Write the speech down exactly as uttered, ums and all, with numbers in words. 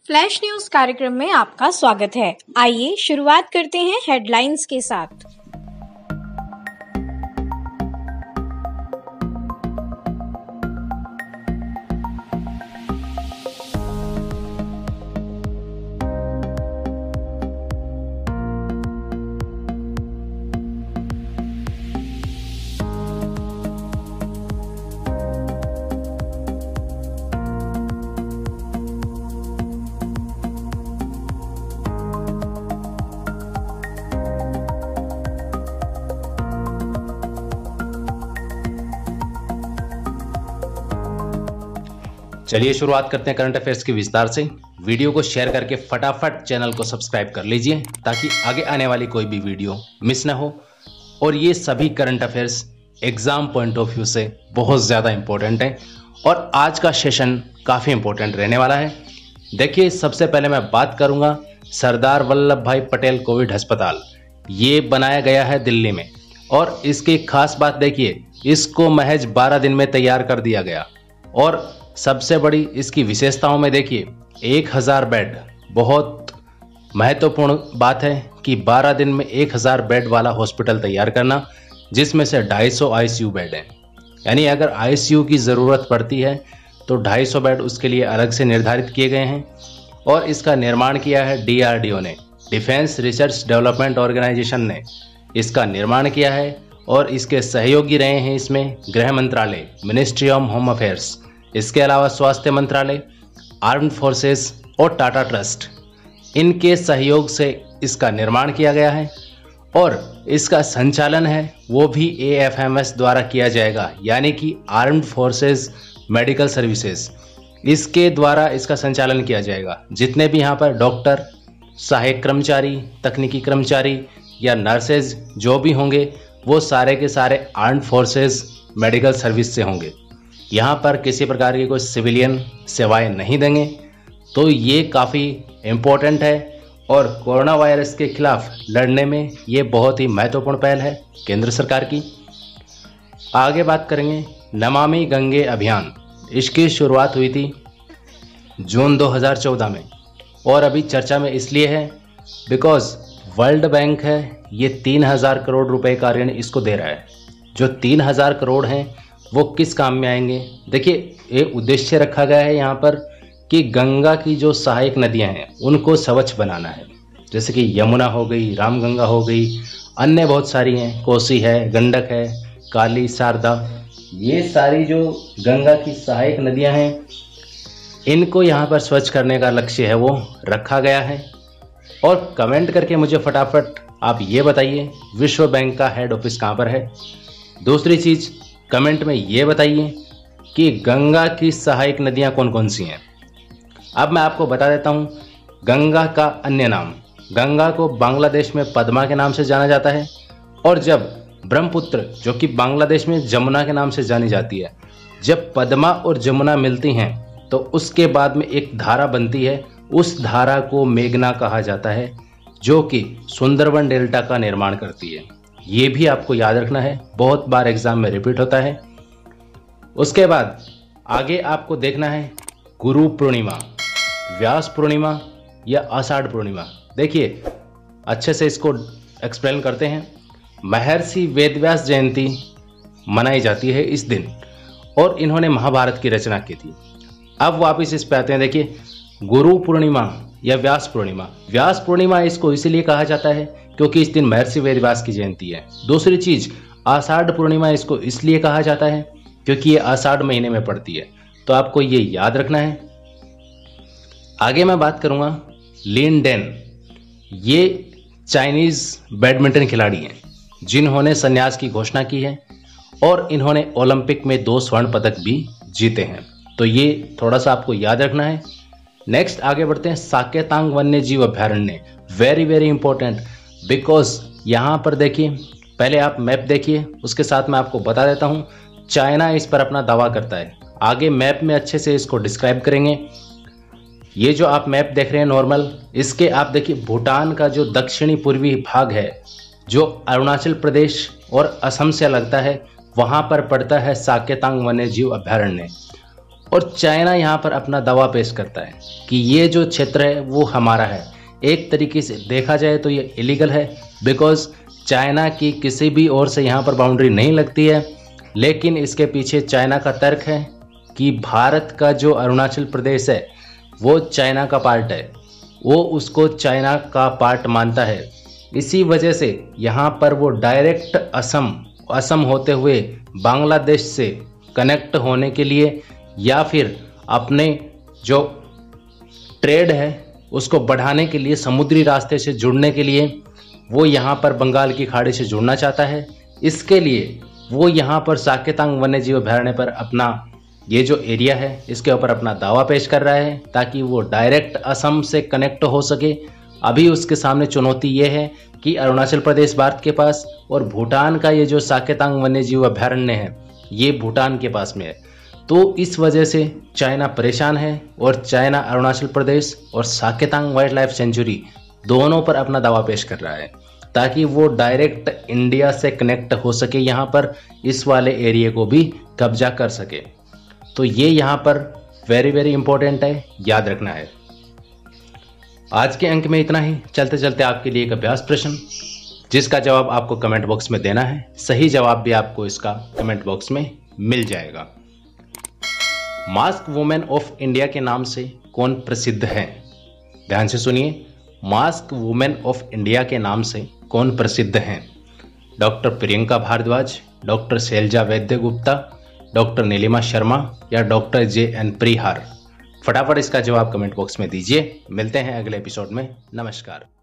Flash news कार्यक्रम में आपका स्वागत है। आइए शुरुआत करते हैं हेडलाइंस के साथ। चलिए शुरुआत करते हैं करंट अफेयर्स के विस्तार से। वीडियो को शेयर करके फटाफट चैनल को सब्सक्राइब कर लीजिए ताकि आगे आने वाली कोई भी वीडियो मिस ना हो। और ये सभी current affairs exam point of view से बहुत ज़्यादा इंपॉर्टेंट है और आज का सेशन काफ़ी इंपॉर्टेंट रहने वाला है। देखिए, सबसे पहले मैं बात करूंगा सरदार वल्लभ भाई पटेल कोविड अस्पताल। ये बनाया गया है दिल्ली में और इसकी खास बात देखिए, इसको महज बारह दिन में तैयार कर दिया गया। और सबसे बड़ी इसकी विशेषताओं में देखिए, एक हज़ार बेड। बहुत महत्वपूर्ण बात है कि बारह दिन में एक हज़ार बेड वाला हॉस्पिटल तैयार करना, जिसमें से ढाई सौ आईसीयू बेड हैं। यानी अगर आईसीयू की ज़रूरत पड़ती है तो ढाई सौ बेड उसके लिए अलग से निर्धारित किए गए हैं। और इसका निर्माण किया है डीआरडीओ ने, डिफेंस रिसर्च डेवलपमेंट ऑर्गेनाइजेशन ने इसका निर्माण किया है। और इसके सहयोगी रहे हैं इसमें गृह मंत्रालय, मिनिस्ट्री ऑफ होम अफेयर्स, इसके अलावा स्वास्थ्य मंत्रालय, आर्म्ड फोर्सेस और टाटा ट्रस्ट। इनके सहयोग से इसका निर्माण किया गया है और इसका संचालन है वो भी एएफएमएस द्वारा किया जाएगा, यानी कि आर्म्ड फोर्सेस मेडिकल सर्विसेज, इसके द्वारा इसका संचालन किया जाएगा। जितने भी यहाँ पर डॉक्टर, सहायक कर्मचारी, तकनीकी कर्मचारी या नर्सेज जो भी होंगे वो सारे के सारे आर्म्ड फोर्सेस मेडिकल सर्विस से होंगे। यहाँ पर किसी प्रकार की कोई सिविलियन सेवाएं नहीं देंगे। तो ये काफ़ी इम्पोर्टेंट है और कोरोना वायरस के खिलाफ लड़ने में ये बहुत ही महत्वपूर्ण पहल है केंद्र सरकार की। आगे बात करेंगे नमामि गंगे अभियान। इसकी शुरुआत हुई थी जून दो हज़ार चौदह में और अभी चर्चा में इसलिए है बिकॉज वर्ल्ड बैंक है ये तीन हज़ार करोड़ रुपए का ऋण इसको दे रहा है। जो तीन हज़ार करोड़ हैं वो किस काम में आएंगे? देखिए, एक उद्देश्य रखा गया है यहाँ पर कि गंगा की जो सहायक नदियाँ हैं उनको स्वच्छ बनाना है। जैसे कि यमुना हो गई, रामगंगा हो गई, अन्य बहुत सारी हैं, कोसी है, गंडक है, काली, शारदा, ये सारी जो गंगा की सहायक नदियाँ हैं इनको यहाँ पर स्वच्छ करने का लक्ष्य है वो रखा गया है। और कमेंट करके मुझे फटाफट आप ये बताइए विश्व बैंक का हेड ऑफिस कहाँ पर है। दूसरी चीज़, कमेंट में ये बताइए कि गंगा की सहायक नदियां कौन कौन सी हैं। अब मैं आपको बता देता हूं गंगा का अन्य नाम। गंगा को बांग्लादेश में पद्मा के नाम से जाना जाता है और जब ब्रह्मपुत्र, जो कि बांग्लादेश में जमुना के नाम से जानी जाती है, जब पद्मा और जमुना मिलती हैं तो उसके बाद में एक धारा बनती है। उस धारा को मेघना कहा जाता है जो कि सुंदरबन डेल्टा का निर्माण करती है। ये भी आपको याद रखना है, बहुत बार एग्जाम में रिपीट होता है। उसके बाद आगे आपको देखना है गुरु पूर्णिमा, व्यास पूर्णिमा या आषाढ़ पूर्णिमा। देखिए, अच्छे से इसको एक्सप्लेन करते हैं। महर्षि वेदव्यास जयंती मनाई जाती है इस दिन और इन्होंने महाभारत की रचना की थी। अब वापस इस पे आते हैं। देखिए, गुरु पूर्णिमा या व्यास पूर्णिमा। व्यास पूर्णिमा इसको इसीलिए कहा जाता है क्योंकि इस दिन महर्षि वेदव्यास की जयंती है। दूसरी चीज, आषाढ़ पूर्णिमा इसको इसलिए कहा जाता है क्योंकि ये आषाढ़ महीने में पड़ती है। तो आपको ये याद रखना है। आगे मैं बात करूंगा लिन डेन। ये चाइनीज बैडमिंटन खिलाड़ी हैं जिन्होंने संन्यास की घोषणा की है और इन्होंने ओलंपिक में दो स्वर्ण पदक भी जीते हैं। तो ये थोड़ा सा आपको याद रखना है। नेक्स्ट आगे बढ़ते हैं साकेतांग वन्य जीव अभ्यारण्य। वेरी वेरी इंपॉर्टेंट बिकॉज यहाँ पर देखिए, पहले आप मैप देखिए, उसके साथ मैं आपको बता देता हूँ चाइना इस पर अपना दावा करता है। आगे मैप में अच्छे से इसको डिस्क्राइब करेंगे। ये जो आप मैप देख रहे हैं नॉर्मल, इसके आप देखिए भूटान का जो दक्षिणी पूर्वी भाग है जो अरुणाचल प्रदेश और असम से लगता है, वहाँ पर पड़ता है साकेतांग वन्य जीव अभ्यारण्य। और चाइना यहाँ पर अपना दावा पेश करता है कि ये जो क्षेत्र है वो हमारा है। एक तरीके से देखा जाए तो ये इलीगल है, बिकॉज चाइना की किसी भी ओर से यहाँ पर बाउंड्री नहीं लगती है। लेकिन इसके पीछे चाइना का तर्क है कि भारत का जो अरुणाचल प्रदेश है वो चाइना का पार्ट है, वो उसको चाइना का पार्ट मानता है। इसी वजह से यहाँ पर वो डायरेक्ट असम असम होते हुए बांग्लादेश से कनेक्ट होने के लिए या फिर अपने जो ट्रेड है उसको बढ़ाने के लिए, समुद्री रास्ते से जुड़ने के लिए वो यहाँ पर बंगाल की खाड़ी से जुड़ना चाहता है। इसके लिए वो यहाँ पर साकेतांग वन्यजीव अभयारण्य पर अपना ये जो एरिया है इसके ऊपर अपना दावा पेश कर रहा है ताकि वो डायरेक्ट असम से कनेक्ट हो सके। अभी उसके सामने चुनौती ये है कि अरुणाचल प्रदेश भारत के पास और भूटान का ये जो साकेतांग वन्यजीव अभयारण्य है ये भूटान के पास में है। तो इस वजह से चाइना परेशान है और चाइना अरुणाचल प्रदेश और साकेतांग वाइल्ड लाइफ सेंचुरी दोनों पर अपना दावा पेश कर रहा है ताकि वो डायरेक्ट इंडिया से कनेक्ट हो सके, यहाँ पर इस वाले एरिया को भी कब्जा कर सके। तो ये यहाँ पर वेरी वेरी इंपॉर्टेंट है, याद रखना है। आज के अंक में इतना ही। चलते चलते आपके लिए एक अभ्यास प्रश्न जिसका जवाब आपको कमेंट बॉक्स में देना है। सही जवाब भी आपको इसका कमेंट बॉक्स में मिल जाएगा। मास्क वुमेन ऑफ इंडिया के नाम से कौन प्रसिद्ध है? ध्यान से सुनिए, मास्क वुमेन ऑफ इंडिया के नाम से कौन प्रसिद्ध हैं? Doctor Priyanka Bhardwaj, doctor Shailja Vaidya Gupta, doctor Nilima Sharma या डॉक्टर जे एन प्रिहार? फटाफट इसका जवाब कमेंट बॉक्स में दीजिए। मिलते हैं अगले एपिसोड में। नमस्कार।